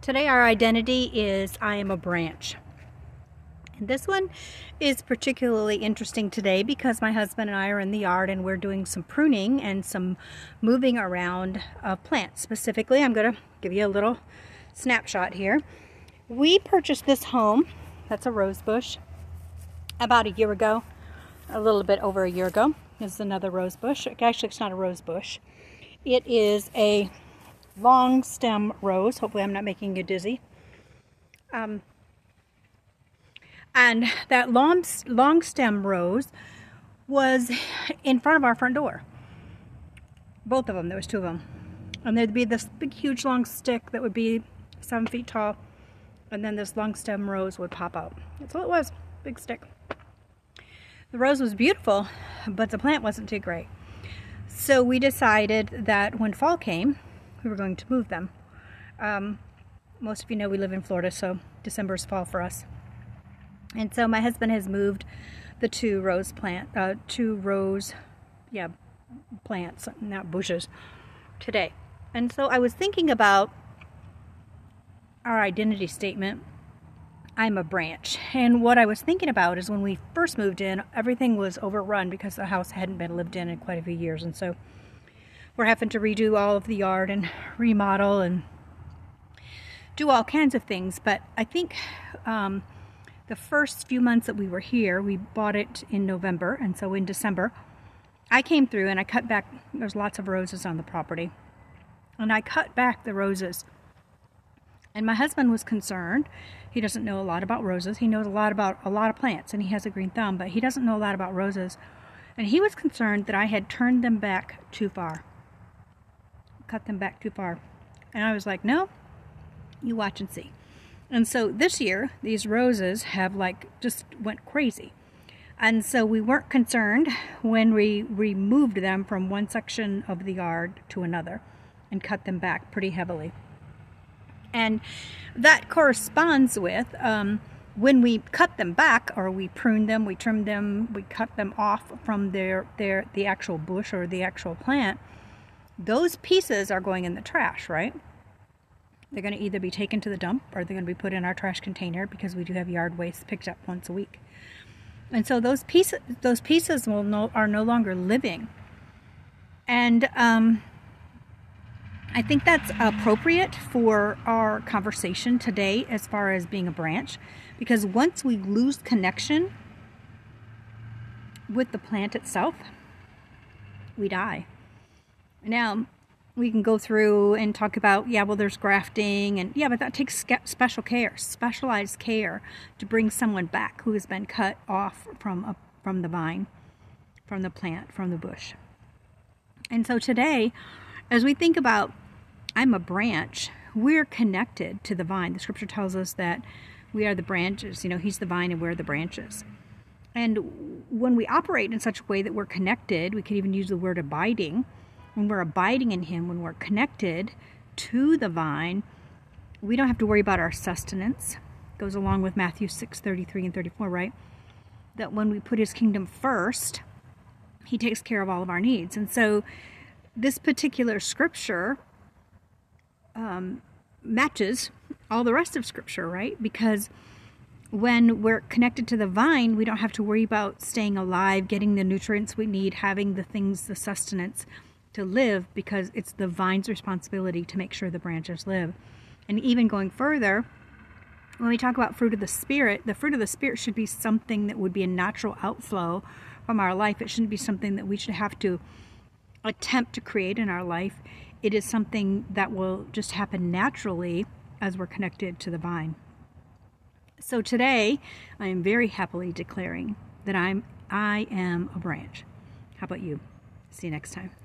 Today our identity is I am a branch. And this one is particularly interesting today because my husband and I are in the yard and we're doing some pruning and some moving around of plants. Specifically, I'm going to give you a little snapshot here. We purchased this home, that's a rose bush, about a year ago, a little bit over a year ago. This is another rose bush. Actually, it's not a rose bush. It is a long stem rose. Hopefully I'm not making you dizzy. And that long stem rose was in front of our front door. Both of them, there was two of them. And there'd be this big huge long stick that would be 7 feet tall, and then this long stem rose would pop out. That's all it was, big stick. The rose was beautiful, but the plant wasn't too great. So we decided that when fall came, we were going to move them. Most of you know we live in Florida, so December is fall for us. And so my husband has moved the two rose plants, not bushes, today. And so I was thinking about our identity statement, I'm a branch. And what I was thinking about is when we first moved in, everything was overrun because the house hadn't been lived in quite a few years. And so we're having to redo all of the yard and remodel and do all kinds of things. But I think the first few months that we were here, we bought it in November. And so in December, I came through and I cut back, there's lots of roses on the property. And I cut back the roses. And my husband was concerned. He doesn't know a lot about roses. He knows a lot about a lot of plants and he has a green thumb, but he doesn't know a lot about roses. And he was concerned that I had turned them back too far. Cut them back too far. And I was like, no, you watch and see. And so this year, these roses have just went crazy. And so we weren't concerned when we removed them from one section of the yard to another and cut them back pretty heavily. And that corresponds with when we cut them back, or we prune them, we trim them, we cut them off from the actual bush or the actual plant. Those pieces are going in the trash, right? They're going to either be taken to the dump or they're going to be put in our trash container because we do have yard waste picked up once a week. And so those pieces are no longer living. And I think that's appropriate for our conversation today as far as being a branch, because once we lose connection with the plant itself, we die. Now, we can go through and talk about, there's grafting, and but that takes specialized care to bring someone back who has been cut off from the vine, from the plant, from the bush. And so today, as we think about I'm a branch, we're connected to the vine. The scripture tells us that we are the branches. He's the vine and we're the branches. And when we operate in such a way that we're connected, we could even use the word abiding. When we're abiding in Him, when we're connected to the vine, we don't have to worry about our sustenance. It goes along with Matthew 6:33 and 34, right? That when we put His kingdom first, He takes care of all of our needs. And so this particular scripture matches all the rest of scripture, right? Because when we're connected to the vine, we don't have to worry about staying alive, getting the nutrients we need, having the sustenance to live, because it's the vine's responsibility to make sure the branches live. And even going further, when we talk about fruit of the Spirit should be something that would be a natural outflow from our life. It shouldn't be something that we should have to attempt to create in our life. It is something that will just happen naturally as we're connected to the vine. So today, I am very happily declaring that I am a branch. How about you? See you next time.